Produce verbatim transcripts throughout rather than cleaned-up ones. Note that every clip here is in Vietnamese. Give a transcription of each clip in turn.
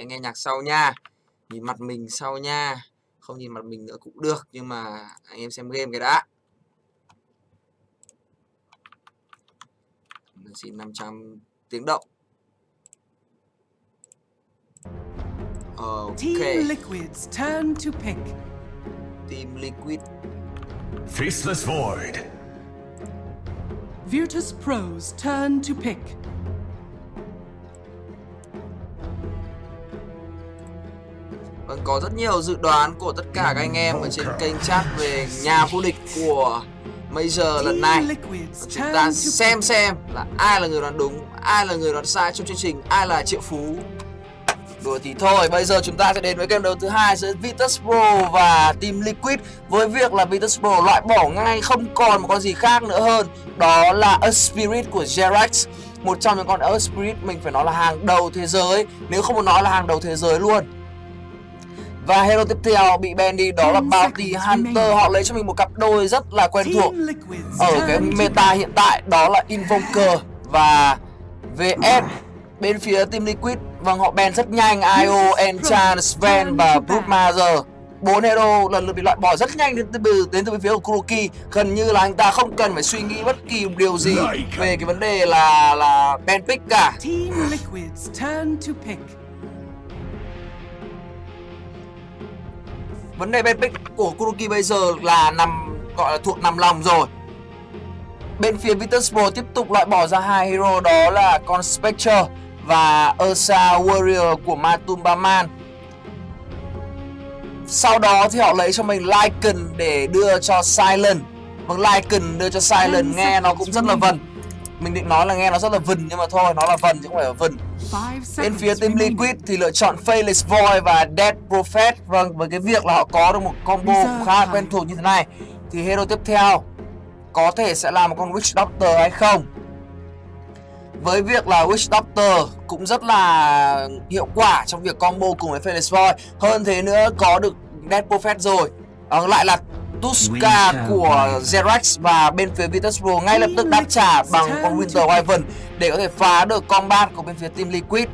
sẽ nghe nhạc sau nha. Nhìn mặt mình sau nha. Không nhìn mặt mình nữa cũng được, nhưng mà anh em xem game cái đã. Mình xin năm trăm tiếng động. Ok. Team Liquid's turn to pick. Team Liquid. Faceless Void. Virtus Pro's turn to pick. Vâng, có rất nhiều dự đoán của tất cả các anh em ở trên kênh chat về nhà vô địch của Major lần này. Và chúng ta xem xem là ai là người đoán đúng, ai là người đoán sai trong chương trình, ai là triệu phú. Đùa thì thôi, bây giờ chúng ta sẽ đến với game đấu thứ hai giữa Virtus Pro và Team Liquid. Với việc là Virtus Pro loại bỏ ngay không còn một con gì khác nữa hơn, đó là Earth Spirit của Jerax. Một trong những con Earth Spirit mình phải nói là hàng đầu thế giới, nếu không muốn nói là hàng đầu thế giới luôn. Và hero tiếp theo bị ban đi đó là Bounty Hunter. Họ lấy cho mình một cặp đôi rất là quen thuộc ở cái meta hiện tại, đó là Invoker và vê ét. Bên phía Team Liquid, vâng, họ ban rất nhanh i ô, Enchant, Sven và Broodmother. Bốn hero lần lượt bị loại bỏ rất nhanh đến từ đến từ bên phía của Kuroki. Gần như là anh ta không cần phải suy nghĩ bất kỳ điều gì về cái vấn đề là là ban pick cả. Team Liquid's turn to pick. Vấn đề ban pick của Kuroki bây giờ là nằm gọi là thuộc nằm lòng rồi. Bên phía Virtus Pro tiếp tục loại bỏ ra hai hero, đó là con Spectre và Ursa Warrior của Matumbaman. Sau đó thì họ lấy cho mình Lycan để đưa cho Silent. Vâng, Lycan đưa cho Silent nghe nó cũng rất là vần. Mình định nói là nghe nó rất là vần, nhưng mà thôi, nó là vần chứ không phải là vần. Bên phía Team Liquid thì lựa chọn Faceless Void và Dead Prophet. Vâng, với cái việc là họ có được một combo khá quen thuộc như thế này, thì hero tiếp theo có thể sẽ là một con Witch Doctor hay không. Với việc là Witch Doctor cũng rất là hiệu quả trong việc combo cùng với Faceless Void. Hơn thế nữa có được Dead Prophet rồi. à, Lại là Tuska của Jerax. Và bên phía Virtus Pro ngay lập tức đáp trả bằng con Winter Wyvern để có thể phá được combat của bên phía Team Liquid.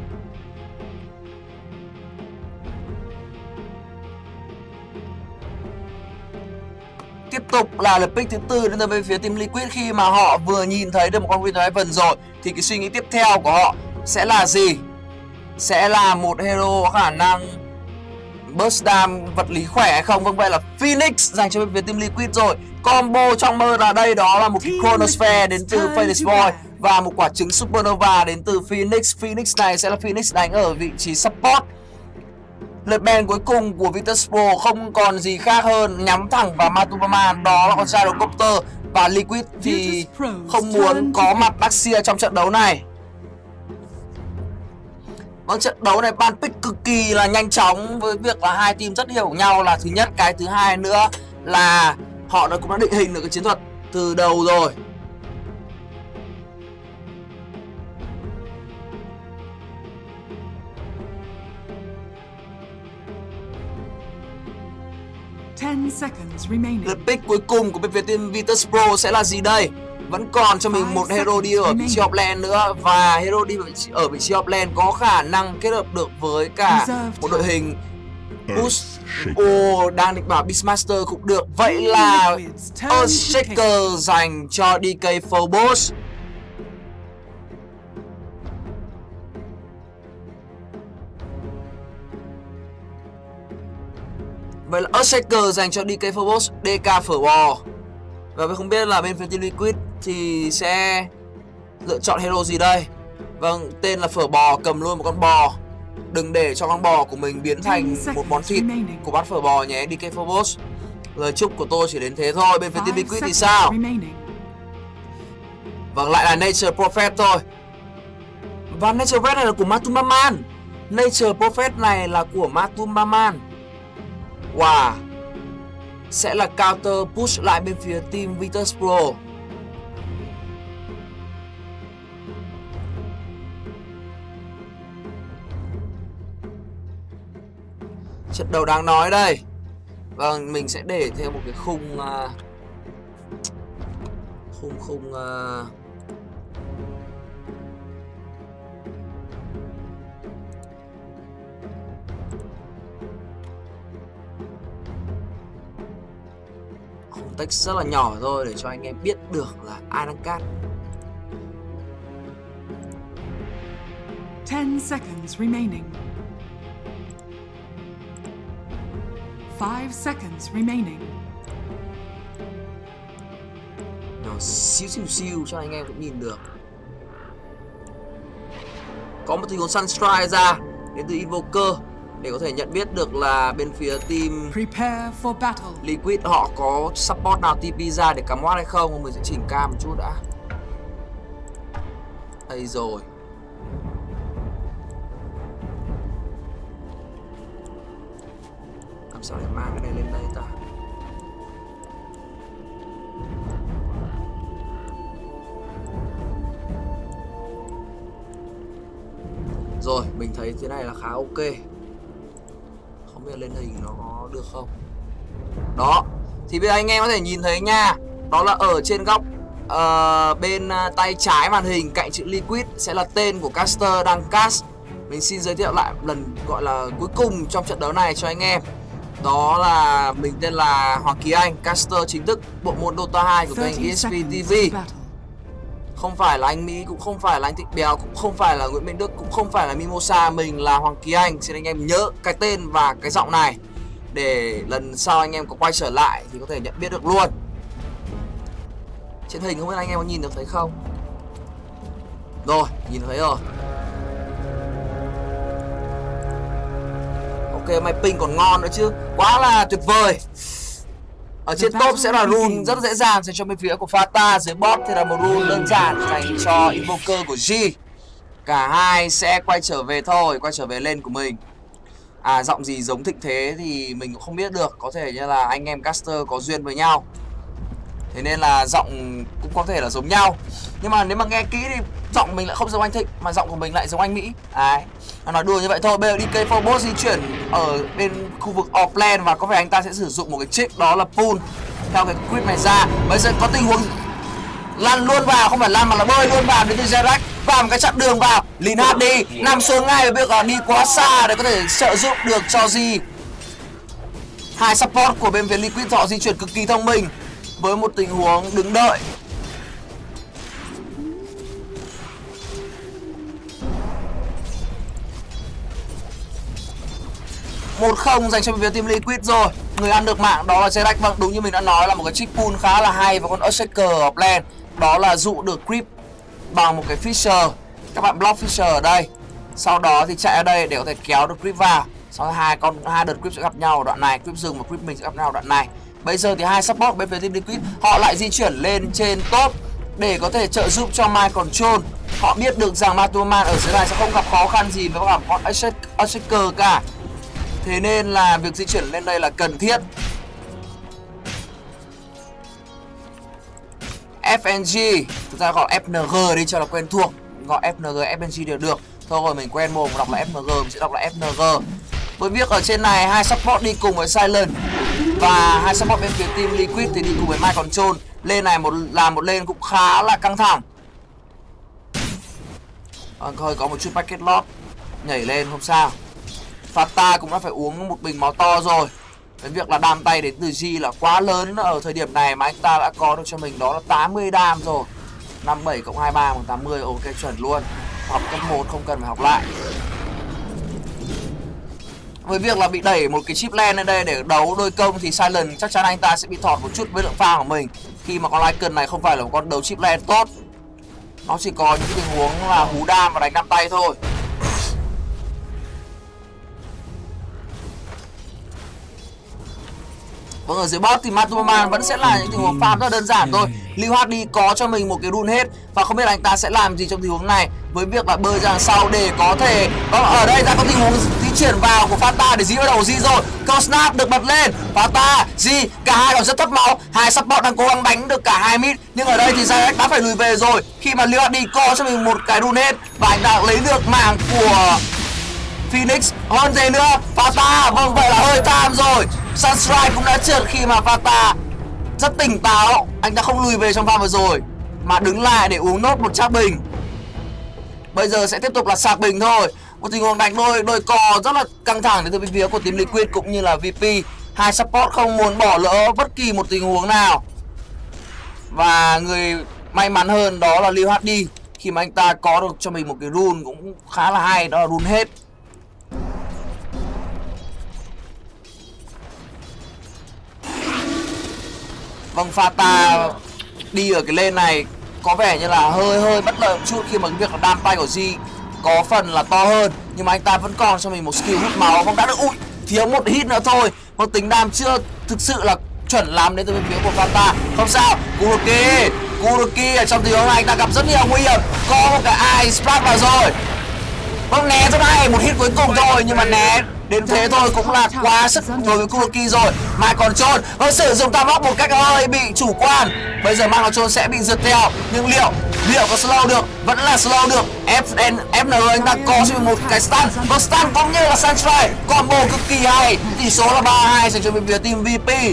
Tiếp tục là lượt pick thứ tư đến từ bên phía Team Liquid. Khi mà họ vừa nhìn thấy được một con Winter Wyvern rồi thì cái suy nghĩ tiếp theo của họ sẽ là gì? Sẽ là một hero có khả năng burst dam vật lý khỏe hay không? Vâng, vậy là Phoenix dành cho bên phía Team Liquid rồi. Combo trong mơ là đây, đó là một cái Chronosphere đến từ Faceless Void và một quả trứng Supernova đến từ Phoenix. Phoenix này sẽ là Phoenix đánh ở vị trí support. Lượt ban cuối cùng của Virtus Pro không còn gì khác hơn nhắm thẳng vào Matumbaman, đó là con Gyrocopter. Và Liquid thì không muốn có mặt Daxia trong trận đấu này. Vâng, trận đấu này ban pick cực kỳ là nhanh chóng, với việc là hai team rất hiểu nhau là thứ nhất. Cái thứ hai nữa là họ đã cũng đã định hình được cái chiến thuật từ đầu rồi. Lượt pick cuối cùng của bên phía team Virtus Pro sẽ là gì đây? Vẫn còn cho mình một hero đi ở vị trí offlane nữa. Và hero đi ở vị trí offlane có khả năng kết hợp được với cả một đội hình push. Ồ, đang định bảo Beastmaster cũng được. Vậy là Earthshaker dành cho đê ca Phobos. Vậy là Earthshaker dành cho đê ca Phobos, đê ca phở bò. Và không biết là bên phía Team Liquid thì sẽ lựa chọn hero gì đây? Vâng, tên là phở bò, cầm luôn một con bò. Đừng để cho con bò của mình biến thành một món thịt của bát phở bò nhé, đê ca Phobos. Lời chúc của tôi chỉ đến thế thôi. Bên phía Team Liquid thì sao? Vâng, lại là Nature Prophet thôi. Và Nature Prophet này là của Matumbaman. Nature Prophet này là của Matumbaman. Wow. Sẽ là counter push lại bên phía team Virtus Pro. Trận đầu đáng nói đây. Vâng, mình sẽ để thêm một cái khung uh, Khung khung uh, text rất là nhỏ thôi để cho anh em biết được là ai đang cắt. Ten seconds remaining. Five seconds remaining. Nhỏ xíu xíu xíu cho anh em cũng nhìn được. Có một tình huống Sunstrike ra đến từ Invoker để có thể nhận biết được là bên phía team Prepare for battle. Liquid họ có support nào tê pê ra để cắm watt hay không. Mình sẽ chỉnh cam một chút đã. Đây rồi. Làm sao để mang cái này lên đây ta? Rồi, mình thấy thế này là khá ok. Không biết lên hình nó có được không. Đó, thì bây giờ anh em có thể nhìn thấy nha. Đó là ở trên góc uh, bên uh, tay trái màn hình cạnh chữ Liquid sẽ là tên của caster đang cast. Mình xin giới thiệu lại lần gọi là cuối cùng trong trận đấu này cho anh em. Đó là mình tên là Hoàng Kỳ Anh, caster chính thức bộ môn Dota hai của kênh e ét pê tê vê. Không phải là anh Mỹ, cũng không phải là anh Thịnh Bèo, cũng không phải là Nguyễn Minh Đức, cũng không phải là Mimosa. Mình là Hoàng Kỳ Anh. Xin anh em nhớ cái tên và cái giọng này để lần sau anh em có quay trở lại thì có thể nhận biết được luôn. Trên hình không biết anh em có nhìn được thấy không? Rồi, nhìn thấy rồi. Ok, máy ping còn ngon nữa chứ. Quá là tuyệt vời. Ở trên top sẽ là rune rất dễ dàng dành cho bên phía của Fata. Dưới bot thì là một rune đơn giản dành cho Invoker của G. Cả hai sẽ quay trở về thôi, quay trở về lên của mình. À, giọng gì giống Thịnh Thế thì mình cũng không biết được. Có thể như là anh em caster có duyên với nhau, thế nên là giọng cũng có thể là giống nhau. Nhưng mà nếu mà nghe kỹ thì giọng mình lại không giống anh Thịnh, mà giọng của mình lại giống anh Mỹ. Đấy, nói đùa như vậy thôi. Bây giờ đê ca Phobos di chuyển ở bên khu vực offlane và có vẻ anh ta sẽ sử dụng một cái trick đó là pull theo cái creep này ra. Bây giờ có tình huống lăn luôn vào, không phải lăn mà là bơi luôn vào đến từ Zerac, vào một cái chặn đường vào. Lin hát đi nằm xuống ngay và biết là đi quá xa để có thể trợ giúp được cho gì. Hai support của bên phía Liquid họ di chuyển cực kỳ thông minh với một tình huống đứng đợi. một không dành cho bên phía team Liquid rồi. Người ăn được mạng đó là Zerac. Vâng, đúng như mình đã nói là một cái trick pull khá là hay. Và con Earthshaker ở lane đó là dụ được creep bằng một cái Fisher. Các bạn block Fisher ở đây, sau đó thì chạy ở đây để có thể kéo được creep vào. Sau đó hai con hai đợt creep sẽ gặp nhau ở đoạn này, creep rừng và creep mình sẽ gặp nhau ở đoạn này. Bây giờ thì hai support bên phía team Liquid họ lại di chuyển lên trên top để có thể trợ giúp cho Mind Control. Họ biết được rằng Matuman ở dưới này sẽ không gặp khó khăn gì với cả con Earthshaker cả, thế nên là việc di chuyển lên đây là cần thiết. ép en giê, thực ra gọi ép en giê đi cho là quen thuộc, gọi ép en giê, ép en giê đều được. Thôi rồi mình quen mồm đọc là ép en giê, mình sẽ đọc là ép en giê. Với việc ở trên này hai support đi cùng với Silent và hai support bên phía team Liquid thì đi cùng với Mind Control. Lên này một là một lên cũng khá là căng thẳng. À, hơi có một chút packet loss nhảy lên không sao. Fata cũng đã phải uống một bình máu to rồi. Cái việc là đam tay đến từ G là quá lớn ở thời điểm này mà anh ta đã có được cho mình đó là tám mươi đam rồi. năm mươi bảy cộng hai mươi ba bằng tám mươi, ok chuẩn luôn. Học cấp một không cần phải học lại. Với việc là bị đẩy một cái chip lane lên đây để đấu đôi công thì Silent chắc chắn anh ta sẽ bị thọt một chút với lượng pha của mình. Khi mà con Lycan này không phải là một con đấu chip lane tốt, nó chỉ có những tình huống là hú đam và đánh đam tay thôi. Vâng, ở dưới bot thì Matuman vẫn sẽ là những tình huống farm rất là đơn giản thôi. Lưu hát đi có cho mình một cái rune hết và không biết là anh ta sẽ làm gì trong tình huống này với việc là bơi ra sau để có thể. Đó, ở đây ra có tình huống di chuyển vào của Fata để dí vào đầu G rồi. Con snap được bật lên. Fata, G, cả hai còn rất thấp máu. Hai support đang cố gắng đánh được cả hai mid, nhưng ở đây thì Zerac đã phải lùi về rồi khi mà Lưu hát đi có cho mình một cái rune hết và anh ta lấy được mạng của Phoenix. Hơn gì nữa, Fata, vâng vậy là hơi tham rồi. Sunstrike cũng đã trượt khi mà Fata rất tỉnh táo. Anh ta không lùi về trong pha vừa rồi mà đứng lại để uống nốt một chác bình. Bây giờ sẽ tiếp tục là sạc bình thôi. Một tình huống đánh đôi đôi cò rất là căng thẳng đến từ phía của team Liquid cũng như là vê pê. Hai support không muốn bỏ lỡ bất kỳ một tình huống nào. Và người may mắn hơn đó là Liu hát đê, khi mà anh ta có được cho mình một cái rune cũng khá là hay, đó là rune hết. Vâng, Fata đi ở cái lane này có vẻ như là hơi hơi bất lợi một chút, khi mà cái việc là đam tay của G có phần là to hơn, nhưng mà anh ta vẫn còn cho mình một skill hút máu. Vâng, đã được, ui, thiếu một hit nữa thôi. Một tính đam chưa thực sự là chuẩn lắm đến từ bên phía của Fata. Không sao, Kuroki Kuroki ở trong tình huống này anh ta gặp rất nhiều nguy hiểm. Có một cái Ice Splash vào rồi. Vâng, né rất hay, một hit cuối cùng thôi, nhưng mà né đến thế thôi cũng là quá sức đối với Kuroki rồi. Mai còn trôn, vâng, sử dụng tam óc một cách hơi bị chủ quan. Bây giờ Mai còn trôn sẽ bị giật theo, nhưng liệu liệu có slow được? Vẫn là slow được. ép en anh ta có cho mình một cái stun, và stun cũng như là Sunstrike combo cực kỳ hay. Tỷ số là ba hai dành cho bên phía team vê pê.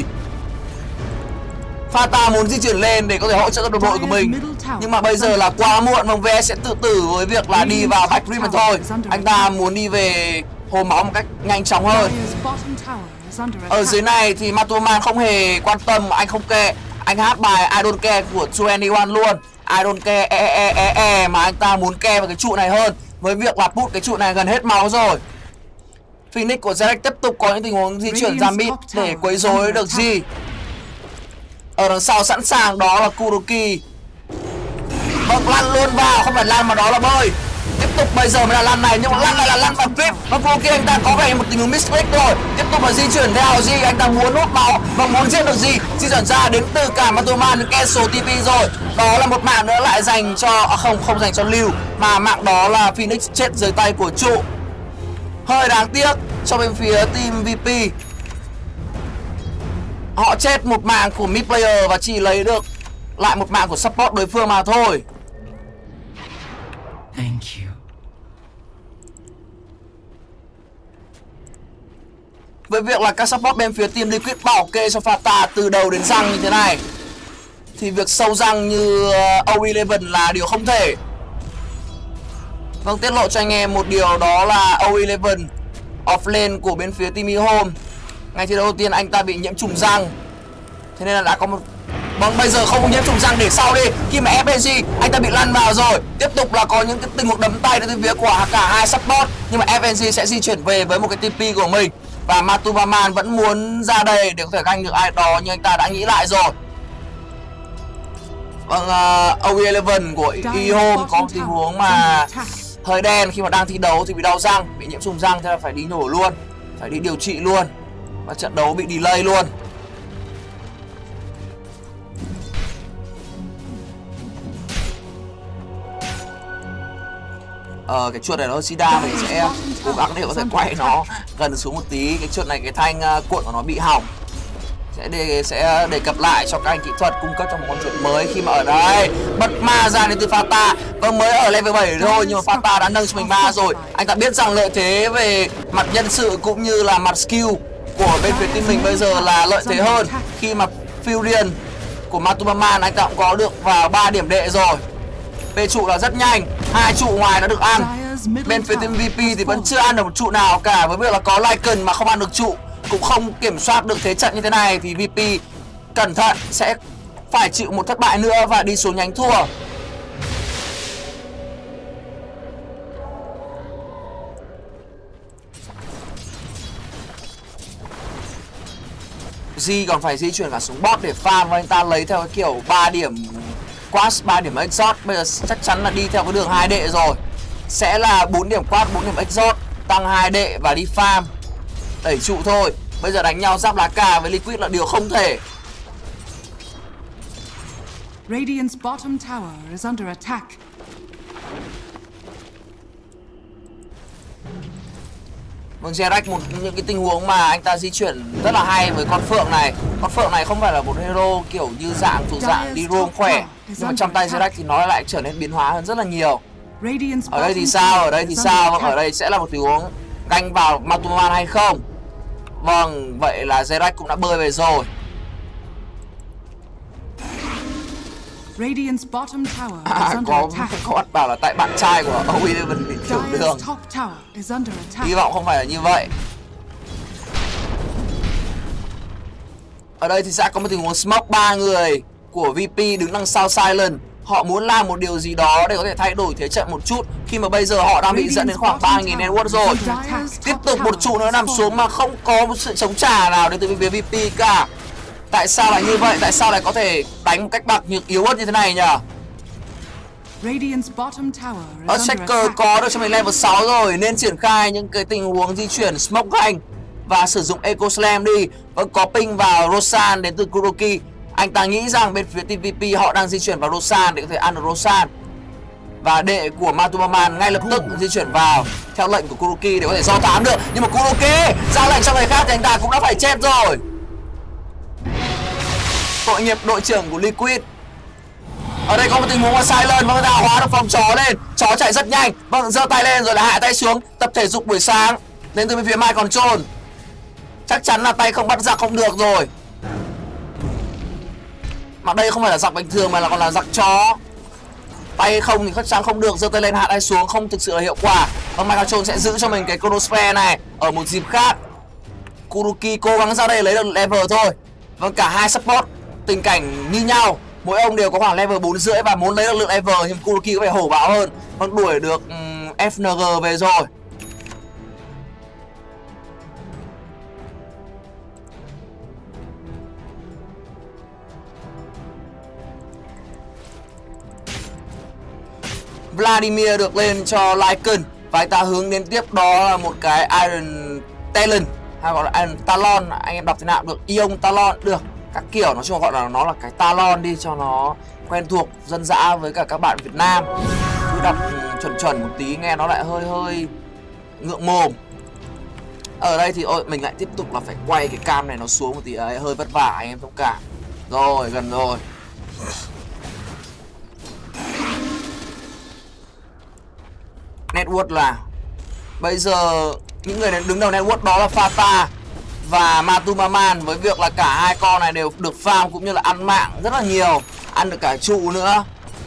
Fata muốn di chuyển lên để có thể hỗ trợ cho đồng đội của mình, nhưng mà bây giờ là quá muộn. Vòng ve sẽ tự tử với việc là đi vào Bạch Rim thôi. Anh ta muốn đi về hồ máu một cách nhanh chóng hơn. Ở dưới này thì Matuman không hề quan tâm, anh không care, anh hát bài I don't care của hai mươi mốt luôn. I don't care e e e e, mà anh ta muốn care vào cái trụ này hơn, với việc là put cái trụ này gần hết máu rồi. Phoenix của Zerek tiếp tục có những tình huống di chuyển ra mid để quấy rối được G. Ở đằng sau sẵn sàng đó là Kuroki. Vâng, lăn luôn vào, không phải lăn mà đó là bơi. Tiếp tục bây giờ mới là lăn này, nhưng mà lăn này là lăn vào clip. Và Kuroki anh ta có vẻ một tình huống misclick rồi. Tiếp tục là di chuyển theo G, anh ta muốn hút máu và muốn giết được G. Di chuyển ra đến từ cả Matoman đến cancel tê pê rồi. Đó là một mạng nữa lại dành cho, à không, không dành cho Liu, mà mạng đó là Phoenix chết dưới tay của trụ. Hơi đáng tiếc cho bên phía team vê pê. Họ chết một mạng của mid player và chỉ lấy được lại một mạng của support đối phương mà thôi. Thank you. Với việc là các support bên phía team Liquid bảo kê cho Fata từ đầu đến răng như thế này, thì việc sâu răng như O mười một là điều không thể. Vâng, tiết lộ cho anh em một điều đó là O mười một offlane của bên phía team eHome, ngay thi đấu đầu tiên anh ta bị nhiễm trùng răng, thế nên là đã có một... Vâng, bây giờ không có nhiễm trùng răng để sau đi. Khi mà ép en giê anh ta bị lăn vào rồi. Tiếp tục là có những cái tình huống đấm tay đến từ phía của cả hai support, nhưng mà ép en giê sẽ di chuyển về với một cái tê pê của mình. Và Matumaman vẫn muốn ra đây để có thể ganh được ai đó, nhưng anh ta đã nghĩ lại rồi. Vâng, uh, O mười một của eHome có một tình huống mà hơi đen khi mà đang thi đấu thì bị đau răng, bị nhiễm trùng răng, thế là phải đi nhổ luôn, phải đi điều trị luôn. Và trận đấu bị delay luôn. Ờ, cái chuột này nó hơi xì đa, mình sẽ cố gắng để có thể quay nó gần xuống một tí. Cái chuột này, cái thanh uh, cuộn của nó bị hỏng. Sẽ đề, sẽ đề cập lại cho các anh kỹ thuật cung cấp cho một con chuột mới khi mà ở đây. Bật ma ra đến từ Fata. Vâng, mới ở level bảy thôi nhưng mà Fata đã nâng cho mình ma rồi. Anh ta biết rằng lợi thế về mặt nhân sự cũng như là mặt skill của bên phía team mình bây giờ là lợi thế hơn. Khi mà Furion của Matumaman anh ta cũng có được vào ba điểm đệ rồi. Về trụ là rất nhanh, hai trụ ngoài đã được ăn. Bên phía team vê pê thì vẫn chưa ăn được một trụ nào cả, với việc là có Lycan mà không ăn được trụ, cũng không kiểm soát được thế trận như thế này thì vê pê cẩn thận sẽ phải chịu một thất bại nữa và đi xuống nhánh thua. G còn phải di chuyển cả xuống bot để farm, và anh ta lấy theo cái kiểu ba điểm quad, ba điểm exhaust. Bây giờ chắc chắn là đi theo cái đường hai đệ rồi. Sẽ là bốn điểm quad, bốn điểm exhaust, tăng hai đệ và đi farm đẩy trụ thôi. Bây giờ đánh nhau giáp lá cà với Liquid là điều không thể. Radiant's bottom tower is under attack. Vâng, Zerek một những cái tình huống mà anh ta di chuyển rất là hay với con Phượng này. Con Phượng này không phải là một hero kiểu như dạng thuộc dạng đi roam khỏe, nhưng mà trong tay Zerek thì nó lại trở nên biến hóa hơn rất là nhiều. Ở đây thì sao? Ở đây thì sao? Vâng, ở đây sẽ là một tình huống ganh vào Matuman hay không? Vâng, vậy là Zerek cũng đã bơi về rồi. Radiant's bottom tower À, is under có attack. có bắt bảo là tại bạn trai của O mười một bị tiểu đường. Dire's top tower is under attack. Hy vọng không phải là như vậy. Ở đây thì sẽ có một tình huống smoke ba người của vê pê đứng đằng sau Silent. Họ muốn làm một điều gì đó để có thể thay đổi thế trận một chút, khi mà bây giờ họ đang bị dẫn đến khoảng ba nghìn network rồi. Tiếp tục một trụ nữa nằm xuống mà không có một sự chống trả nào đến từ phía vê pê cả. Tại sao lại như vậy? Tại sao lại có thể đánh một cách bạc nhược yếu ớt như thế này nhỉ? Earthshaker có được cho mình level sáu rồi, nên triển khai những cái tình huống di chuyển Smoke Gang và sử dụng Echo Slam đi. Vẫn có ping vào Roshan đến từ Kuroki. Anh ta nghĩ rằng bên phía team vê pê họ đang di chuyển vào Roshan để có thể ăn được Roshan. Và đệ của Matumaman ngay lập tức di chuyển vào theo lệnh của Kuroki để có thể do thám được. Nhưng mà Kuroki ra lệnh cho người khác thì anh ta cũng đã phải chết rồi. Tội nghiệp đội trưởng của Liquid. Ở đây có một tình huống là Silent, vâng, đã hóa được phòng chó lên. Chó chạy rất nhanh, vâng, giơ tay lên rồi là hạ tay xuống. Tập thể dục buổi sáng đến từ bên phía Mind Control. Chắc chắn là tay không bắt giặc không được rồi. Mà đây không phải là giặc bình thường mà là còn là giặc chó. Tay không thì chắc chắn không được, giơ tay lên hạ tay xuống không thực sự là hiệu quả. Vâng, Mind Control sẽ giữ cho mình cái Chronosphere này ở một dịp khác. Kuroki cố gắng ra đây lấy được level thôi. Vâng, cả hai support tình cảnh như nhau, mỗi ông đều có khoảng level bốn rưỡi và muốn lấy được lượng level, nhưng Kuroki có vẻ hổ báo hơn. Vâng, đuổi được um, ép en giê về rồi. Vladimir được lên cho Lycan và anh ta hướng đến tiếp đó là một cái Iron Talon, hay gọi là Iron Talon, anh em đọc thế nào được, Ion Talon được, các kiểu, nói chung gọi là nó là cái Talon đi cho nó quen thuộc dân dã với cả các bạn Việt Nam. Cứ đọc chuẩn chuẩn một tí nghe nó lại hơi hơi ngượng mồm. Ở đây thì ôi, mình lại tiếp tục là phải quay cái cam này nó xuống một tí ấy, hơi vất vả anh em thông cảm. Rồi, gần rồi. Network là bây giờ những người đứng đầu network đó là Fata và Matumaman, với việc là cả hai con này đều được farm cũng như là ăn mạng rất là nhiều, ăn được cả trụ nữa.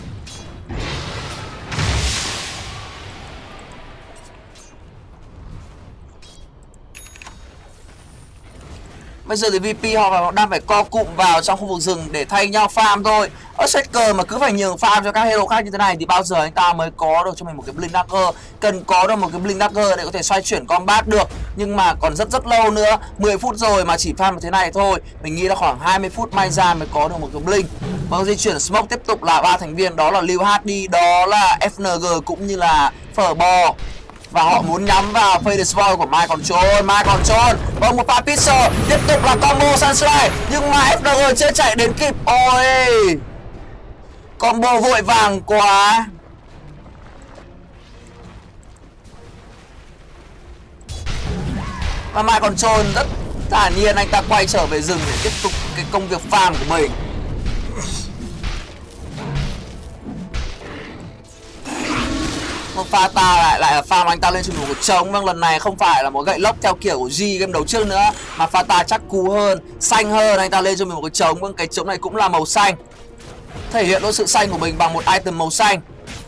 Bây giờ thì vê pê họ đang phải co cụm vào trong khu vực rừng để thay nhau farm thôi. Earthshaker mà cứ phải nhường farm cho các hero khác như thế này thì bao giờ anh ta mới có được cho mình một cái Blink Dagger. Cần có được một cái Blink Dagger để có thể xoay chuyển combat được. Nhưng mà còn rất rất lâu nữa, mười phút rồi mà chỉ farm như thế này thôi. Mình nghĩ là khoảng hai mươi phút may ra mới có được một cái Blink. Vâng, di chuyển Smoke tiếp tục là ba thành viên, đó là Liu hát đê, đó là ép en giê cũng như là Phở Bò. Và họ muốn nhắm vào Fade Destroy của Mind Control. Mind Control, vâng, một pha pixel, tiếp tục là combo Sunstrike. Nhưng mà ép en giê chưa chạy đến kịp. Ôi, combo vội vàng quá. Và Mind Control rất thản nhiên, anh ta quay trở về rừng để tiếp tục cái công việc farm của mình. Fata lại lại là farm anh ta lên cho một trống. Vâng, lần này không phải là một gậy lốc theo kiểu của G game đấu trước nữa, mà Fata chắc cú hơn, xanh hơn, anh ta lên cho mình một cái trống. Vâng, cái trống này cũng là màu xanh, thể hiện đôi sự xanh của mình bằng một item màu xanh.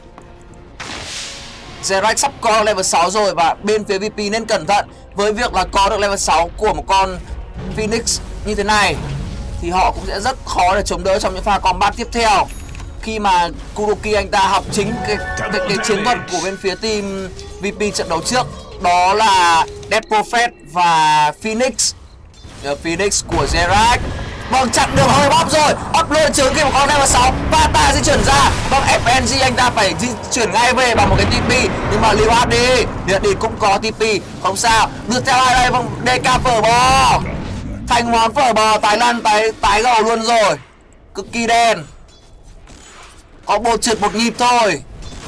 Zerax sắp có level sáu rồi và bên phía vê pê nên cẩn thận với việc là có được level sáu của một con Phoenix như thế này thì họ cũng sẽ rất khó để chống đỡ trong những pha combat tiếp theo. Khi mà Kuroki anh ta học chính cái, cái, cái chiến thuật của bên phía team vê pê trận đấu trước, đó là Death Prophet và Phoenix. Phoenix của Zerax. Vâng, chặn được hơi bóp rồi, upload trứng khi một con level sáu. Fata di chuyển ra. Vâng, ép en giê anh ta phải di chuyển ngay về bằng một cái tê pê. Nhưng mà Liu hát đê, Liu hát đê cũng có tê pê, không sao. Được theo ai đây? Vâng, đê ca Phở Bò. Thành món Phở Bò tái lăn tái tái gầu luôn rồi, cực kỳ đen. Có bộ trượt một nhịp thôi.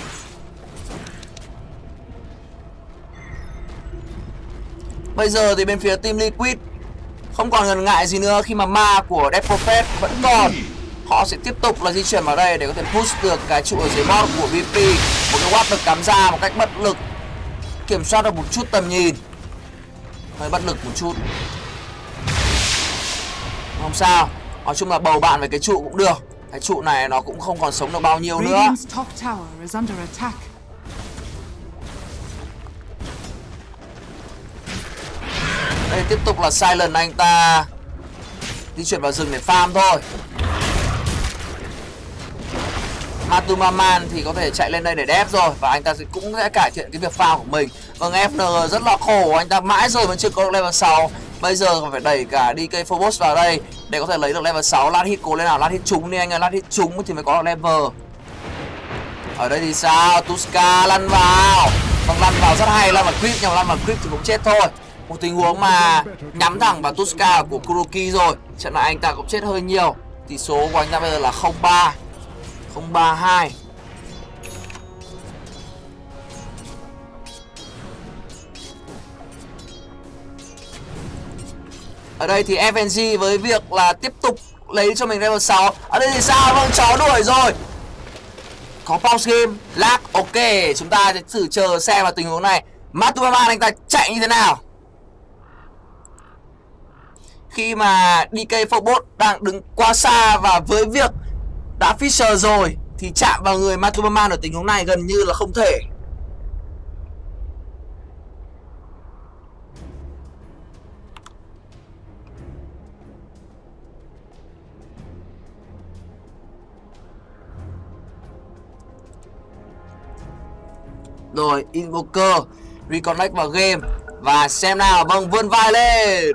Bây giờ thì bên phía team Liquid không còn ngần ngại gì nữa khi mà ma của Death Prophet vẫn còn. Họ sẽ tiếp tục là di chuyển vào đây để có thể push được cái trụ ở dưới mod của vê pê. Một cái ward được cắm ra một cách bất lực, kiểm soát được một chút tầm nhìn, hơi bất lực một chút. Không sao, nói chung là bầu bạn về cái trụ cũng được. Cái trụ này nó cũng không còn sống được bao nhiêu nữa. Đây tiếp tục là Silent anh ta di chuyển vào rừng để farm thôi. Matumaman thì có thể chạy lên đây để đép rồi, và anh ta sẽ cũng sẽ cải thiện cái việc farm của mình. Vâng, ép en rất là khổ, anh ta mãi rồi vẫn chưa có được level sáu. Bây giờ còn phải đẩy cả đê ca Phobos vào đây để có thể lấy được level sáu. Lát hit cố lên nào, lát hit trúng đi anh ơi, lát hit trúng thì mới có được level. Ở đây thì sao? Tuska lăn vào. Vâng, lăn vào rất hay, lăn vào creep, nhưng mà lăn vào creep thì cũng chết thôi. Một tình huống mà nhắm thẳng vào Tuska của Kuroki rồi. Trận này anh ta cũng chết hơi nhiều. Tỷ số của anh ta bây giờ là không ba không ba hai. Ở đây thì ép en giê với việc là tiếp tục lấy cho mình level sáu. Ở đây thì sao? Vâng, chó đuổi rồi. Có pause game, lag, ok. Chúng ta sẽ thử chờ xem vào tình huống này Matumaman anh ta chạy như thế nào. Khi mà đê ca Phobos đang đứng quá xa và với việc đã Fisher rồi thì chạm vào người Matumaman ở tình huống này gần như là không thể. Rồi, Invoker reconnect vào game và xem nào. Vâng, vươn vai lên.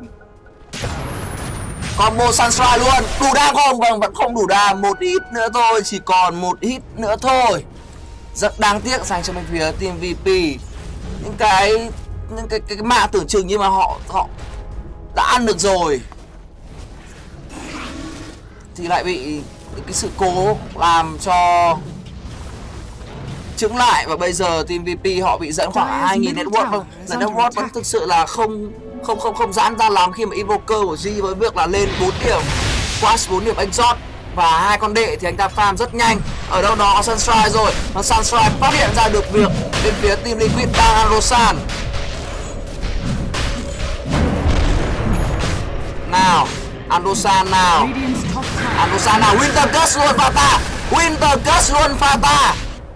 Combo Sunstrike luôn. Đủ đam không? Vâng, vẫn không đủ đam. Một hit nữa thôi, chỉ còn một hit nữa thôi. Rất đáng tiếc dành cho bên phía team vê pê. Những cái những cái, cái, cái mạng tưởng chừng nhưng mà họ họ đã ăn được rồi thì lại bị cái sự cố làm cho chững lại, và bây giờ team vê pê họ bị dẫn khoảng hai nghìn network. Vâng, dẫn network vẫn thực sự là không không không không giãn ra lắm khi mà Invoker của G với việc là lên bốn điểm Quash, bốn điểm exhaust và hai con đệ thì anh ta farm rất nhanh. Ở đâu đó có Sunstrike rồi, và Sunstrike phát hiện ra được việc bên phía team Liquid đang ăn Roshan. Nào, ăn Roshan nào, ăn Roshan nào, Winter Curse luôn pha ta, Winter Curse luôn pha ta.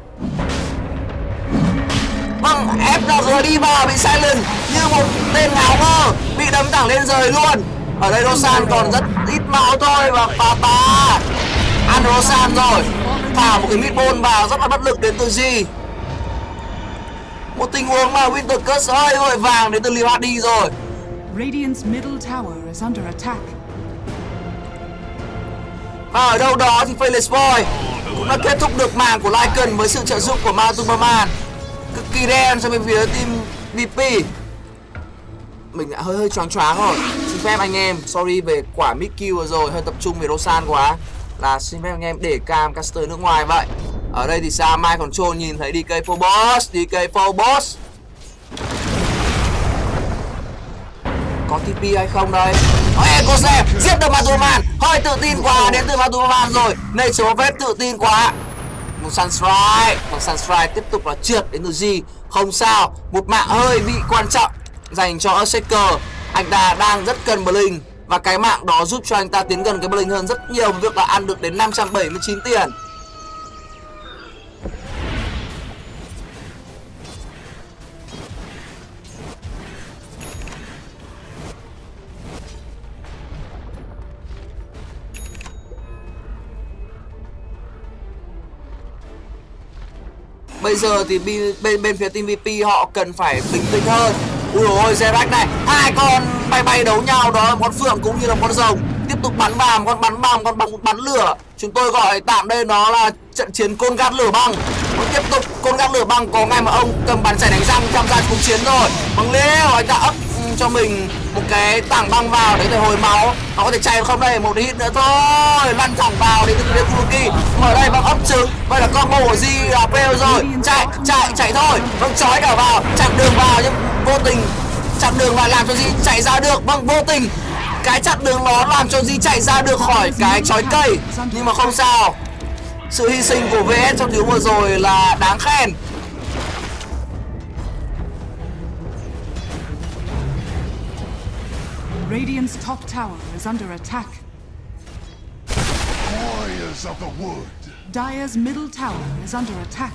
Vâng, ép en rồi đi vào bị silent như một tên ngáo ngơ, bị đấm thẳng lên rời luôn. Ở đây Roshan còn rất ít máu thôi và Papa ăn Roshan rồi, thả một cái midball vào rất là bất lực đến từ G. Một tình huống mà Winter Curse hơi vội vàng đến từ Liu đi rồi. Radiant's middle tower is under attack. Và ở đâu đó thì Fearless Boy cũng đã kết thúc được màn của Lycan với sự trợ giúp của Matumaman. Cực kỳ đen cho bên phía team vê pê. Mình đã hơi hơi choáng choáng rồi. Xin phép anh em, sorry về quả mid kill vừa rồi, hơi tập trung về Roshan quá. Là xin phép anh em để cam caster nước ngoài vậy. Ở đây thì sao? Mind Control nhìn thấy đê ca Phobos, đê ca Phobos có tê pê hay không đây? Ôi, Ecosem giết được Matumaman, hơi tự tin quá đến từ Matumaman rồi. Này số phép tự tin quá. Một Sunstrike, một Sunstrike tiếp tục là trượt đến từ G. Không sao, một mạng hơi bị quan trọng dành cho Earthshaker. Anh ta đang rất cần Blink và cái mạng đó giúp cho anh ta tiến gần cái Blink hơn rất nhiều, việc là ăn được đến năm trăm bảy mươi chín tiền. Bây giờ thì bên bên phía team vê pê họ cần phải bình tĩnh hơn. Ui ôi, Zerac này, hai con bay bay đấu nhau đó, con phượng cũng như là con rồng tiếp tục bắn vào, con bắn bom, con bắn bắn lửa. Chúng tôi gọi tạm đây nó là trận chiến côn gắt lửa băng. Còn tiếp tục côn gắt lửa băng, có ngày mà ông cầm bàn chảy đánh răng tham gia cuộc chiến rồi. Bằng liêu anh ta ấp cho mình một cái tảng băng vào để có thể hồi máu. Nó có thể chạy không đây, một hit nữa thôi, lăn thẳng vào đến từ phía Kuroki. Ở đây bằng ấp trứng, vậy là combo của G là fail rồi. Chạy, chạy, chạy thôi. Vâng, chói cả vào, chặn đường vào nhưng vô tình chặn đường và làm cho G chạy ra được. Vâng, vô tình cái chặn đường nó làm cho G chạy ra được khỏi cái chói cây, nhưng mà không sao. Sự hy sinh của vê ét trong tiếng vừa rồi là đáng khen. Radiant's top tower is under attack. Warriors of the wood. Dire's middle tower is under attack.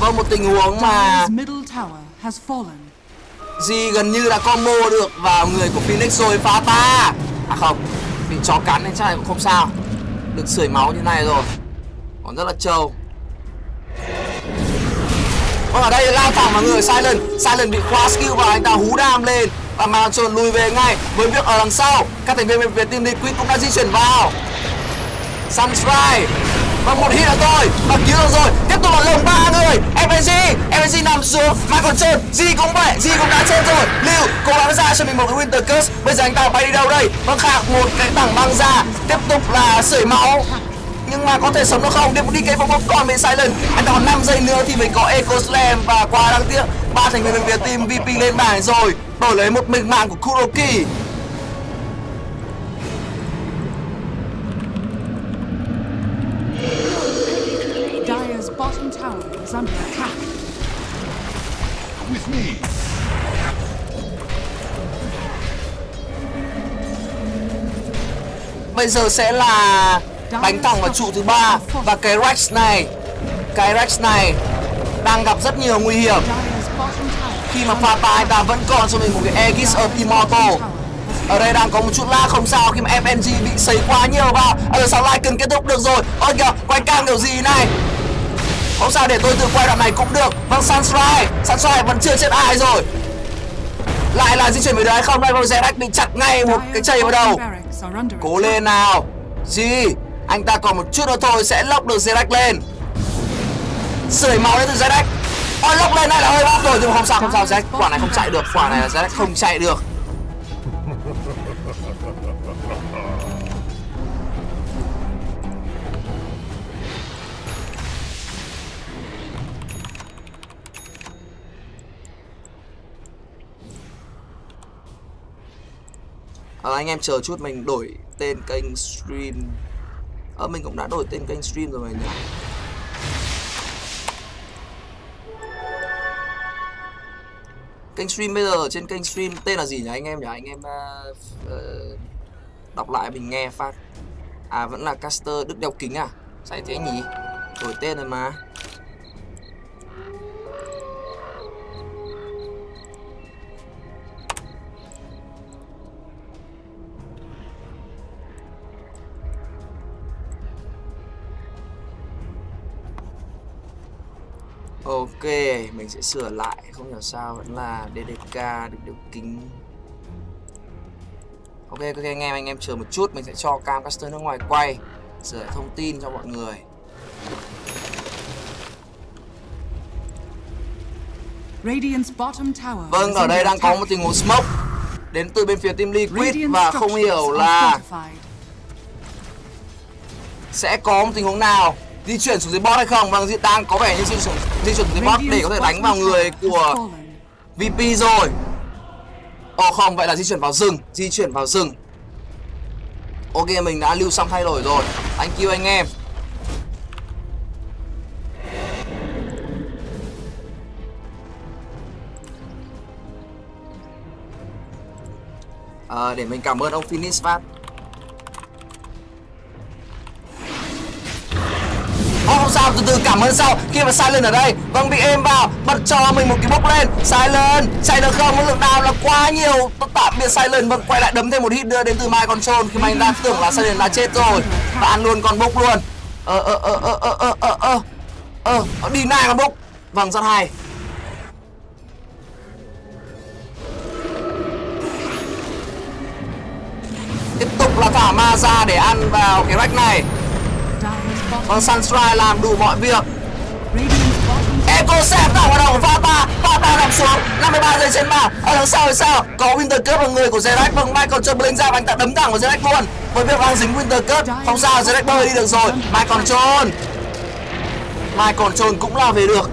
có một tình huống mà Dire's middle tower has fallen. Di gần như là combo được vào người của Phoenix rồi. Phá ta. À không, bị chó cắn nên chắc là cũng không sao. Được sưởi máu như này rồi, còn rất là trâu. Vâng, ở đây lao thẳng vào người Silent. Silent bị khóa skill và anh ta hú đam lên và Marathon lùi về ngay. Với việc ở đằng sau, các thành viên về team Liquid cũng đã di chuyển vào. Sunstrike và một hit nữa thôi và cứu được rồi. Tiếp tục là lồng ba người. ép en giê, ép en giê nằm xuống. Michael Chôn, Di cũng vậy, Di cũng đã chết rồi. Lưu cố gắng ra cho mình một cái Winter Curse. Bây giờ anh ta bay đi đâu đây? Vâng, Khạc một cái tảng băng ra. Tiếp tục là sưởi máu, nhưng mà có thể sống được không? Tiếp đi cái bóng bóng còn bị Silent. Anh ta còn năm giây nữa thì mình có Echo Slam và quá đáng tiếc ba thành viên bên phía team vê pê lên bảng rồi, đổi lấy một mình mạng của Kuroki. Dire's bottom tower is under attack. With me. Bây giờ sẽ là đánh thẳng vào trụ thứ ba và cái Rex này, cái Rex này đang gặp rất nhiều nguy hiểm Dire's bottom tower khi mà Papa anh ta vẫn còn cho mình một cái Aegis of Immortal. Ở đây đang có một chút lag không sao khi mà ép en giê bị sấy quá nhiều vào. Ở sau lại cần kết thúc được rồi. Ôi kìa, quay cam kiểu gì này? Không sao, để tôi tự quay đoạn này cũng được. Vâng, Sunstrike, Sunstrike vẫn chưa chết ai rồi. Lại là di chuyển về được hay không? Đây vào Zerax bị chặt ngay một cái chày vào đầu. Cố lên nào. Gì? Anh ta còn một chút nữa thôi sẽ lốc được Zerax lên. Sưởi máu lên từ Zerax. Ôi, lốc lên này là hơi bóp rồi nhưng mà không sao, không sao. Zerax quả này không chạy được, quả này là Zerax không chạy được. À, anh em chờ chút, mình đổi tên kênh stream. Ờ, mình cũng đã đổi tên kênh stream rồi nhỉ. Kênh stream bây giờ ở trên kênh stream tên là gì nhỉ anh em nhỉ? Anh em uh, uh, đọc lại mình nghe phát. À, vẫn là caster Đức đeo kính à? Sao thế nhỉ? Đổi tên rồi mà. Ok, mình sẽ sửa lại, không hiểu sao vẫn là đê đê ca được điều kính. Ok, ok anh em, anh em chờ một chút, mình sẽ cho cam caster nước ngoài quay, sửa thông tin cho mọi người. Radiant's bottom tower. Vâng, ở đây đang có một tình huống smoke đến từ bên phía team Liquid và không hiểu là sẽ có một tình huống nào di chuyển xuống dưới bot hay không. Vâng, đang có vẻ như di chuyển, di chuyển xuống dưới bot để có thể đánh vào người của vê pê rồi. Ồ không, vậy là di chuyển vào rừng, di chuyển vào rừng. Ok, mình đã lưu xong thay đổi rồi. Thank you anh em. À, để mình cảm ơn ông Phoenix phát. Không sao, từ từ cảm ơn sau. Khi mà Silent ở đây, vâng, bị êm vào, bật cho mình một cái bốc lên. Silent, chạy được không? Lượng đào là quá nhiều. Tạm biệt Silent, vâng, quay lại đấm thêm một hit đưa đến từ My Control khi mà anh ta tưởng là Silent đã chết rồi và ăn luôn con bốc luôn. Ờ ờ ờ ờ ờ ờ ờ ờ ờ ờ đi nai con bốc. Vâng, rất hay. Tiếp tục là thả ma ra để ăn vào cái rách này. Vâng, Sunstrike làm đủ mọi việc. Echo Slam thẳng vào đầu của Fata. Fata nằm xuống, năm mươi ba giây trên bảng. Ở đằng sau thì sao? Có Winter Cup vào người của Zerax. Vâng, Michael Chôn lên ra và anh ta đấm thẳng vào Zerax luôn. Với việc đang dính Winter Cup, không sao, Zerax bơi đi được rồi. Michael Chôn, Michael Chôn cũng là về được.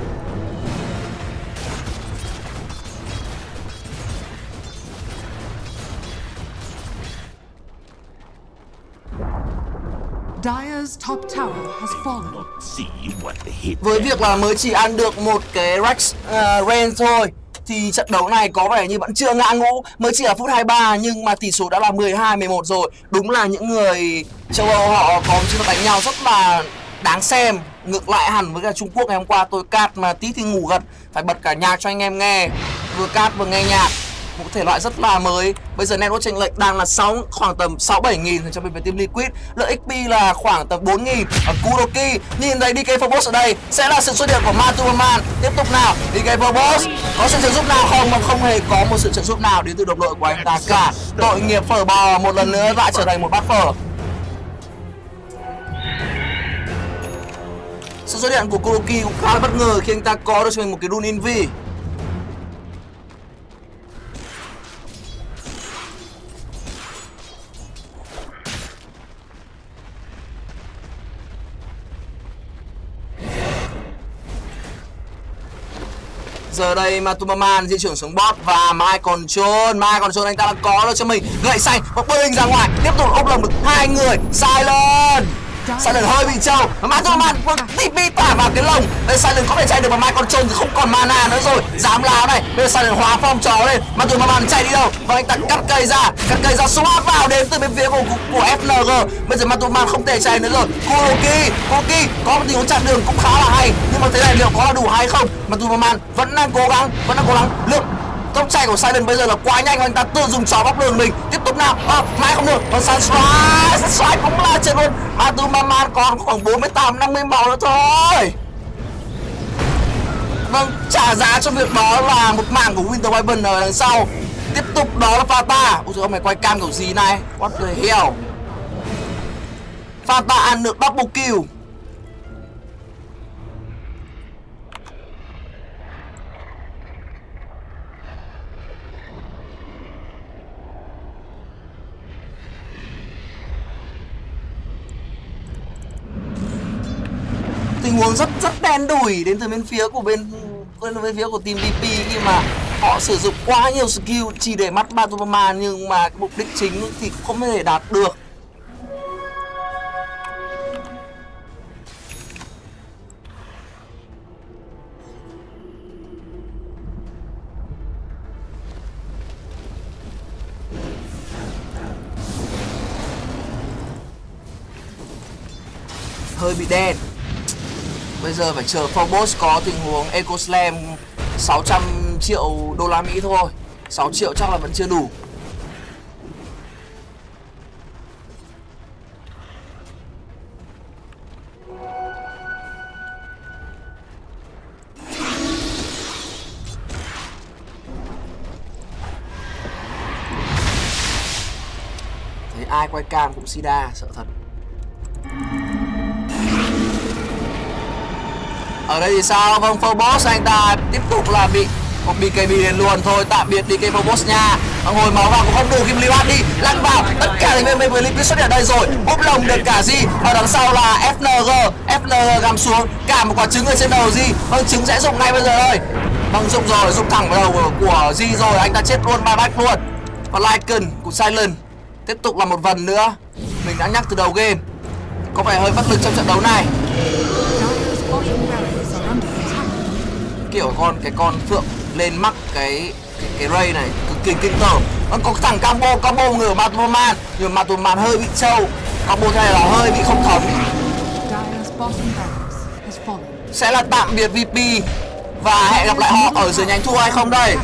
Dire's top tower has fallen. Với việc là mới chỉ ăn được một cái Rex uh, range thôi thì trận đấu này có vẻ như vẫn chưa ngã ngũ. Mới chỉ ở phút hai mươi ba nhưng mà tỷ số đã là mười hai mười một rồi. Đúng là những người châu Âu họ có chiến thuật đánh nhau rất là đáng xem. Ngược lại hẳn với cả Trung Quốc ngày hôm qua tôi cát mà tí thì ngủ gật, phải bật cả nhạc cho anh em nghe, vừa cát vừa nghe nhạc, một thể loại rất là mới. Bây giờ network chênh lệch đang là sáu khoảng tầm sáu bảy nghìn cho bên phía team Liquid, lượng ích pê là khoảng tầm bốn nghìn. Ở Kuroki nhìn thấy đê ca Phobos ở đây sẽ là sự xuất hiện của Matumaman. Tiếp tục nào, đê ca Phobos có sự trợ giúp nào không? Mà không hề có một sự trợ giúp nào đến từ đồng đội của anh ta cả. Tội nghiệp phở bò một lần nữa lại trở thành một bát phở. Sự xuất hiện của Kuroki cũng khá là bất ngờ khi anh ta có được cho mình một cái rune Invi. Giờ đây Matumaman di chuyển xuống bot và Mai Control, Mai Control anh ta đã có được cho mình gậy xanh và bơi hình ra ngoài, tiếp tục ôm lồng được hai người. Silent Silent hơi bị trâu và Matumaman tê pê tả vào cái lồng. Đây Silent có thể chạy được và Mai Control thì không còn mana nữa rồi, dám láo này. Bây giờ Silent hóa phong chó lên, Matumaman chạy đi đâu và anh ta cắt cây ra, cắt cây ra swap vào đến từ bên phía của, của, của ép en giê. Bây giờ Matumaman không thể chạy nữa rồi. Kuroki, Kuroki có một tình huống chặn đường cũng khá là hay, nhưng mà thế này liệu có là đủ hay không? Matumaman vẫn đang cố gắng, vẫn đang cố gắng. Lượng tốc chạy của Silent bây giờ là quá nhanh và anh ta tự dùng chó bóc đường mình. Tiếp tục nào, à, mãi không được, còn Sunstrike, Sunstrike cũng là chết luôn. Matumaman còn khoảng bốn mươi tám năm mươi máu nữa thôi. Vâng, trả giá cho việc đó là một mảng của Winter Wyvern ở đằng sau. Tiếp tục đó là Fata. Ôi trời, ông này quay cam kiểu gì này? What the hell? Fata ăn được double kill. Tình huống rất rất đen đủi đến từ bên phía của bên bên, bên phía của team vê pê khi mà họ sử dụng quá nhiều skill chỉ để mắt Matumaman, nhưng mà mục đích chính thì không thể đạt được. Hơi bị đen. Bây giờ phải chờ Phobos có tình huống Eco Slam sáu trăm triệu đô la Mỹ thôi. sáu triệu chắc là vẫn chưa đủ. Thấy ai quay cam cũng sida, sợ thật. Ở đây thì sao? Vâng, Phobos anh ta tiếp tục là bị một bê ca bê đến luôn thôi. Tạm biệt đê ca Phobos nha. Hồi máu vào cũng không đủ, Kim Libat đi lăn vào. Tất cả thành viên với Liquid xuất hiện ở đây rồi. Úp lồng được cả gì. Ở đằng sau là ép en giê. ép en giê găm xuống cả một quả trứng ở trên đầu gì. Vâng, trứng sẽ dùng ngay bây giờ thôi. Vâng, dùng rồi, dùng thẳng vào đầu của, của G rồi. Anh ta chết luôn, bye bye luôn. Và Lycan của Silent tiếp tục là một vần nữa. Mình đã nhắc từ đầu game, có vẻ hơi bất lực trong trận đấu này. Kiểu con cái con phượng lên mắc cái cái, cái ray này cực kỳ kinh tởm. Nó có thẳng combo combo người của Matumaman, nhưng mà Matumaman hơi bị trâu. Combo này là hơi bị không thống. Sẽ là tạm biệt vê pê và hẹn gặp lại họ ở dưới nhánh thua hay không đây.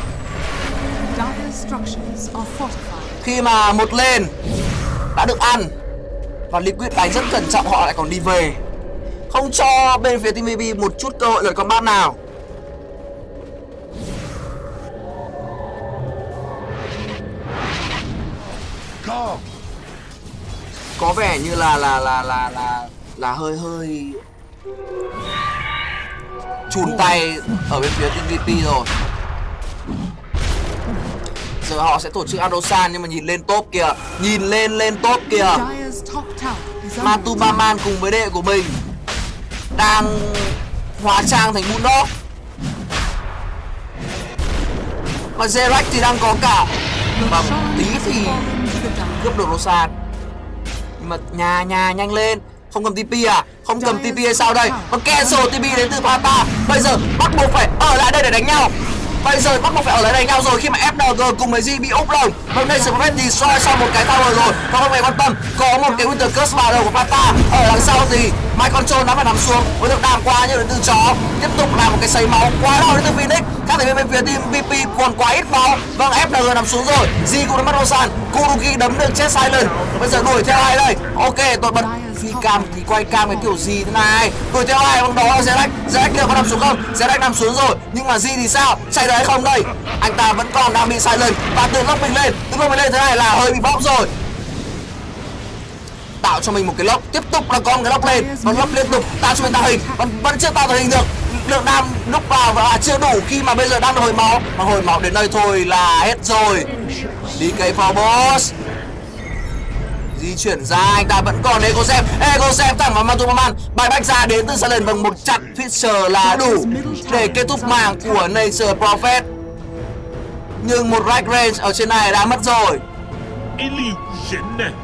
Khi mà một lên đã được ăn và Liquid đánh rất cẩn trọng, họ lại còn đi về, không cho bên phía team vê pê một chút cơ hội lượt combat nào. Có vẻ như là là là là là là hơi hơi chùn tay ở bên phía team vê pê rồi. Giờ họ sẽ tổ chức Adosan, nhưng mà nhìn lên top kìa, nhìn lên lên top kìa. Matumaman cùng với đệ của mình đang hóa trang thành Bulldog. Và Zerac thì đang có cả và tí thì cướp được Rosan. Nhưng mà nhà nhà nhanh lên. Không cầm tê pê à? Không cầm tê pê hay sao đây? Và cancel tê pê đến từ Fata. Bây giờ bắt buộc phải ở lại đây để đánh nhau. Bây giờ bắt buộc phải ở lại đánh nhau rồi khi mà ép en giê cùng với G bị úp lồng. Hôm nay sẽ phải destroy sau một cái tower rồi. Và không phải quan tâm, có một cái Winter Curse vào đầu của Pata. Ở đằng sau thì Mind Control đã phải nằm xuống với được đàm qua như đến từ chó. Tiếp tục là một cái sấy máu quá đau đến từ Phoenix. Khác thì bên phía team vê pê còn quá ít máu. Vâng, ép en giê nằm xuống rồi. G cũng đã mất Rosan. Kuruki đấm được chết Silent. Bây giờ đuổi theo ai đây? Ok, tôi bật phi cam thì quay cam cái kiểu gì thế này? Đuổi theo ai? Còn đó là Zerek. Zerek liệu có nằm xuống không? Zerek nằm xuống rồi. Nhưng mà G thì sao? Chạy được hay không đây? Anh ta vẫn còn đang bị Silent và tự lốc mình lên. Tự lốc mình lên thế này là hơi bị bóp rồi. Tạo cho mình một cái lốc, tiếp tục là có một cái lốc lên, và lốc liên tục tạo cho mình tạo hình, vẫn vẫn chưa tạo thành hình được. Lượng đam lúc vào và chưa đủ khi mà bây giờ đang hồi máu, mà hồi máu đến đây thôi là hết rồi. đê ca Phobos di chuyển ra, anh ta vẫn còn Echo Sam, Echo Sam thẳng vào Matumaman, bài bách ra đến từ Silent bằng một chặt Fisher là đủ để kết thúc mảng của Nature Prophet. Nhưng một right range ở trên này đã mất rồi. Illusion.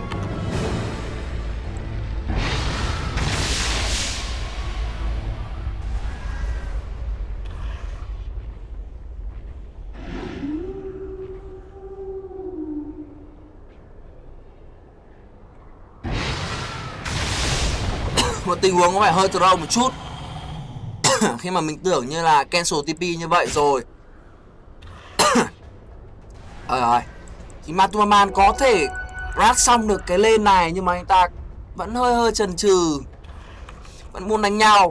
Một tình huống có vẻ hơi throw một chút khi mà mình tưởng như là cancel tê pê như vậy rồi. Ờ rồi thì Matumaman có thể rat xong được cái lane này, nhưng mà anh ta vẫn hơi hơi chần chừ, vẫn muốn đánh nhau.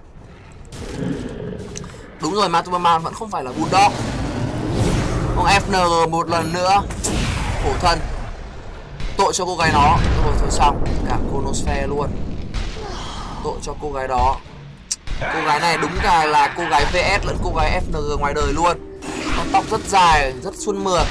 Đúng rồi, Matumaman vẫn không phải là Bulldog. Ông ép en giê một lần nữa khổ thân, tội cho cô gái nó. Thôi thôi xong cả Chronosphere luôn, tội cho cô gái đó. Cô gái này đúng là là cô gái vê ét lẫn cô gái ép en giê ngoài đời luôn. Con tóc rất dài, rất xuân mượt.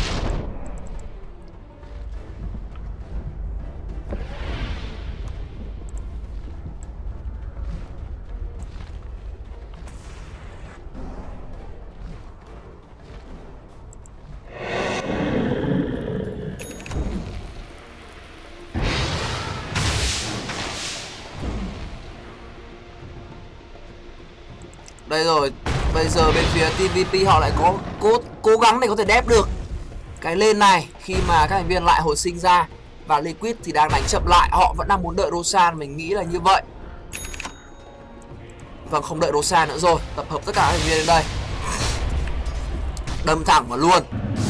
Đây rồi, bây giờ bên phía team vê pê họ lại có cố, cố gắng để có thể đép được cái lên này khi mà các thành viên lại hồi sinh ra. Và Liquid thì đang đánh chậm lại, họ vẫn đang muốn đợi Rosan, mình nghĩ là như vậy. Vâng, không đợi Rosan nữa rồi, tập hợp tất cả các thành viên đến đây, đâm thẳng vào luôn.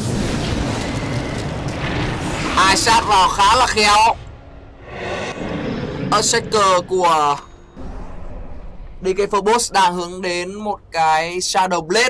Hai sát vào khá là khéo. Earthshaker của đê ca Phobos đang hướng đến một cái Shadow Blade.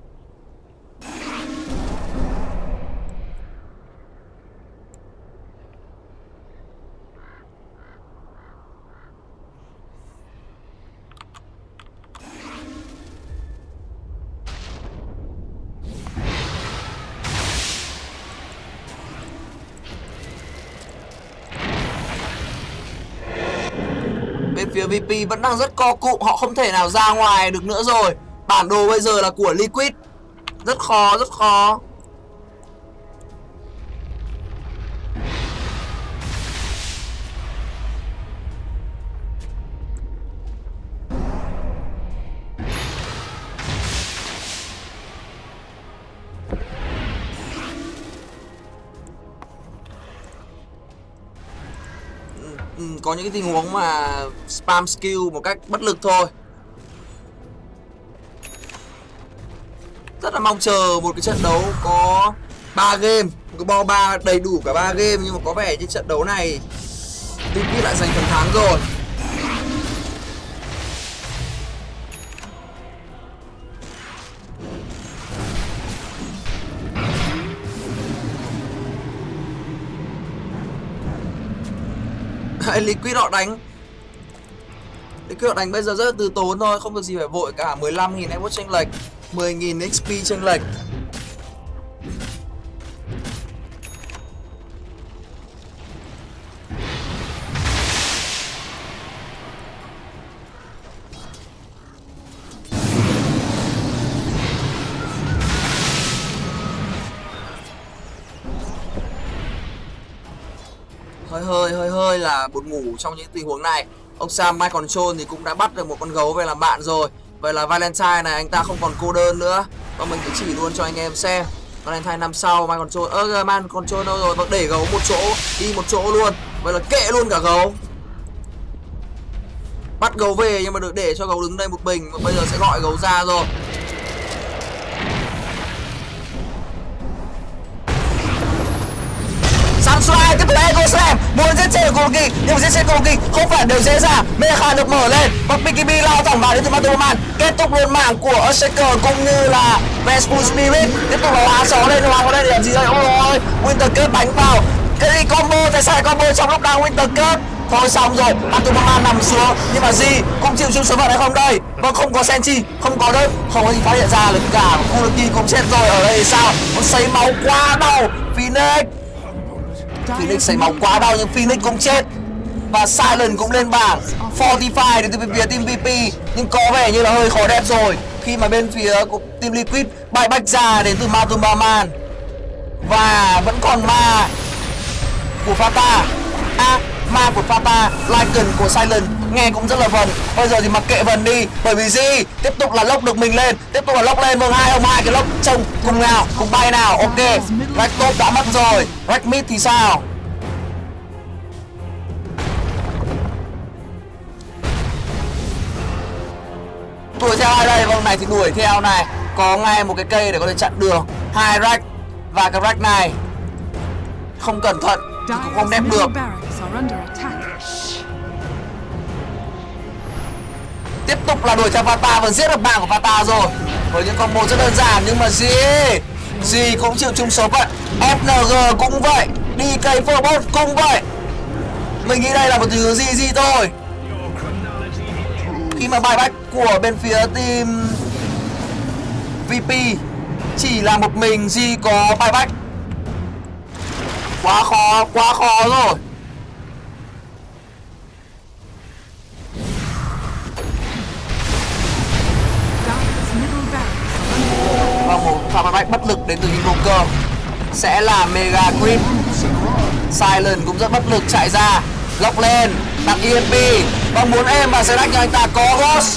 Bên phía vê pê vẫn đang rất co cụm, họ không thể nào ra ngoài được nữa rồi. Bản đồ bây giờ là của Liquid. Rất khó, rất khó. Có những cái tình huống mà spam skill một cách bất lực thôi. Rất là mong chờ một cái trận đấu có ba game, có bo ba đầy đủ cả ba game, nhưng mà có vẻ như trận đấu này Liquid lại giành phần thắng rồi. Liquid họ đánh Liquid họ đánh bây giờ rất là từ tốn thôi, không được gì phải vội cả. Mười lăm nghìn effort chênh lệch, mười nghìn ích pê chênh lệch. Hơi hơi hơi hơi là buồn ngủ trong những tình huống này. Ông Sam Mind Control thì cũng đã bắt được một con gấu về làm bạn rồi. Vậy là Valentine này anh ta không còn cô đơn nữa. Và mình sẽ chỉ luôn cho anh em xem. Valentine năm sau Man Control. Ơ uh, Man Control đâu rồi? Vâng, để gấu một chỗ, đi một chỗ luôn. Vậy là kệ luôn cả gấu. Bắt gấu về nhưng mà được để cho gấu đứng đây một mình. Và bây giờ sẽ gọi gấu ra rồi. Samsung tiếp tục Echo Slam, muốn giết chết Kuroki nhưng mà giết chết Kuroki không phải điều dễ dàng. Mecha được mở lên và pê ca bê lao thẳng vào đến từ Matoman, kết thúc luôn mạng của Earthshaker cũng như là Vesper Spirit. Tiếp tục là hóa gió lên, hóa có đây để làm gì đây? Ôi ôi, Winter Cup đánh vào cái combo, tại sao combo trong lúc đang Winter Cup? Thôi xong rồi, Matoman nằm xuống nhưng mà gì cũng chịu chung số phận hay không đây? Vâng, không có Senchi, không có đất, không có gì phát hiện ra được cả. Kuroki cũng chết rồi. Ở đây thì sao? Nó sấy máu quá đau. Phoenix Phoenix sấy máu quá đau nhưng Phoenix cũng chết. Và Silent cũng lên bảng bốn mươi lăm đến từ phía team vê pê. Nhưng có vẻ như là hơi khó đẹp rồi khi mà bên phía của team Liquid bại bách ra đến từ Matoman. Và vẫn còn ma của Fata. À, ma của Fata, Lycan của Silent. Nghe cũng rất là vần. Bây giờ thì mặc kệ vần đi. Bởi vì gì? Tiếp tục là lốc được mình lên. Tiếp tục là lốc lên. Vâng, hai ông hai cái lốc trông cùng nào, cùng bay nào. Ok, Rack top đã mất rồi. Rack mid thì sao? Đuổi theo ai đây? Vâng, này thì đuổi theo này. Có ngay một cái cây để có thể chặn đường. Hai Rack. Và cái Rack này không cẩn thận thì cũng không đem được. Tiếp tục là đuổi theo Fata và giết được mạng của Fata rồi. Với những combo rất đơn giản nhưng mà gì gì cũng chịu chung số phận. ép en giê cũng vậy, đi cây Phobos cũng vậy. Mình nghĩ đây là một tình huống gì gì thôi. Khi mà bài bách của bên phía team vê pê chỉ là một mình G có bài bách. Quá khó, quá khó rồi. Và một pha bài bách bất lực đến từ Invoker sẽ là Mega Creep. Silent cũng rất bất lực chạy ra, lóc lên, đặt e em pê và muốn êm và sẽ đánh cho anh ta có Ghost.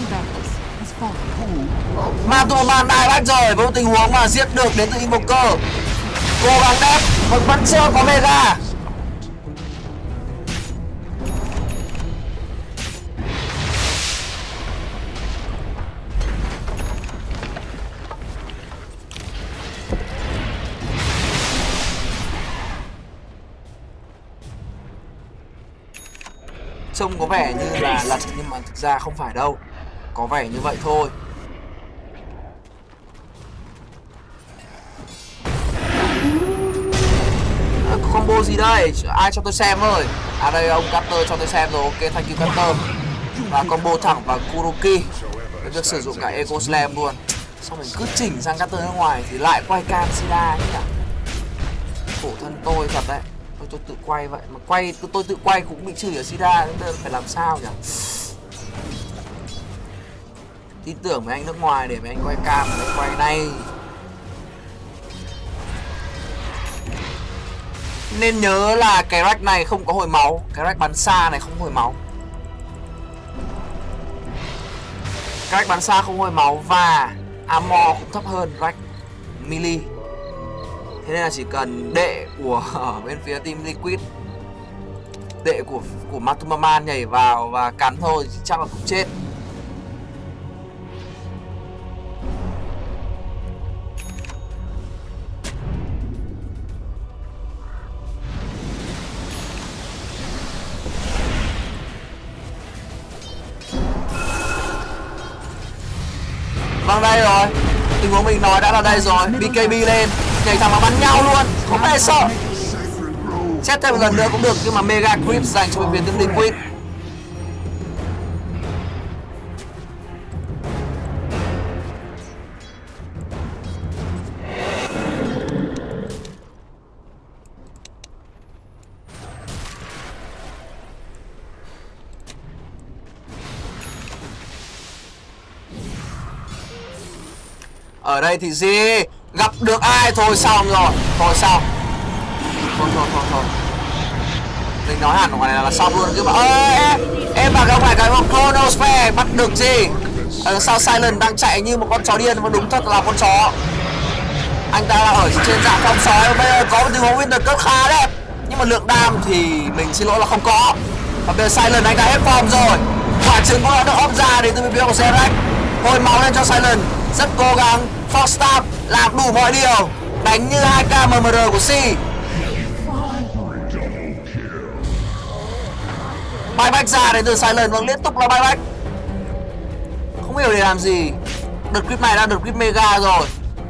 Matoman đai bách rồi với một tình huống mà giết được đến từ Invoker. Cố gắng đép, vẫn vẫn chưa có Mega. Trông có vẻ như là lật nhưng mà thực ra không phải đâu. Có vẻ như vậy thôi. À, combo gì đây? Ai cho tôi xem ơi? À đây ông Cutter cho tôi xem rồi. Ok, thank you Cutter. Và combo thẳng vào Kuroki với việc sử dụng cả Echo Slam luôn. Xong mình cứ chỉnh sang Cutter ra ngoài thì lại quay cam Sida nhỉ? Khổ thân tôi thật đấy. Tôi, tôi tự quay vậy mà quay tôi, tôi tự quay cũng bị chửi ở Sida, nên phải làm sao nhỉ? Tin tưởng mấy anh nước ngoài để mấy anh quay cam để quay này. Nên nhớ là cái rack này không có hồi máu, cái rack bắn xa này không hồi máu. Cái rack bắn xa không hồi máu và armor cũng thấp hơn rack melee. Thế nên là chỉ cần đệ của ở bên phía team Liquid, đệ của của Matoman nhảy vào và cắn thôi chắc là cũng chết. Vâng, đây rồi. Tình huống mình nói đã là đây rồi. bê ca bê lên, nhảy thẳng vào bắn nhau luôn, không hề sợ. Chết thêm một lần nữa cũng được nhưng mà Mega Creep dành cho bên phía team Liquid. Ở đây thì gì? Gặp được ai thôi xong rồi. Thôi xong. Thôi thôi thôi thôi. Mình nói hẳn ngoài này là xong luôn chứ mà. Ơ em, em bảo không phải cái một Chronosphere bắt được gì? Ở sau Silent đang chạy như một con chó điên, mà đúng thật là con chó. Anh ta là ở trên dạng phong sói. Bây giờ có một tình huống Winter Cut khá đẹp, nhưng mà lượng đam thì mình xin lỗi là không có. Và bây giờ Silent anh ta hết form rồi. Quả trứng cũng đã được ốp ra đến từ bên phía của Zerax. Hồi máu lên cho Silent, rất cố gắng. Fox Staff làm đủ mọi điều, đánh như hai K M M R của Si. Buyback ra đến từ Silent, vâng, liên tục là buyback. Không hiểu để làm gì. Đợt clip này đã đợt clip mega rồi.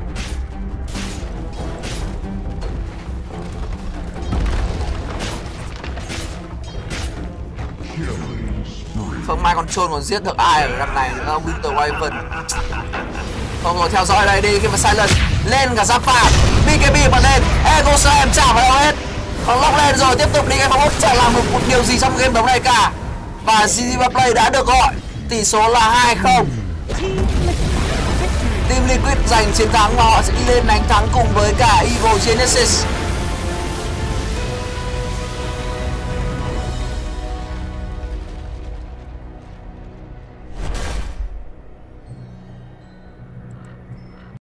Không may con trôn còn giết được ai ở năm này nữa, Winter Wyvern. Không rồi, theo dõi đây đi, khi mà Silent lên cả giáp phạt, bê ca bê bật lên, Ego Slam chả vào đâu hết. Còn lóc lên rồi, tiếp tục đi game bóng chẳng làm được một điều gì trong game đấu này cả. Và giê giê Play đã được gọi, tỷ số là hai không. Team Liquid giành chiến thắng và họ sẽ đi lên đánh thắng cùng với cả Evil Genesis.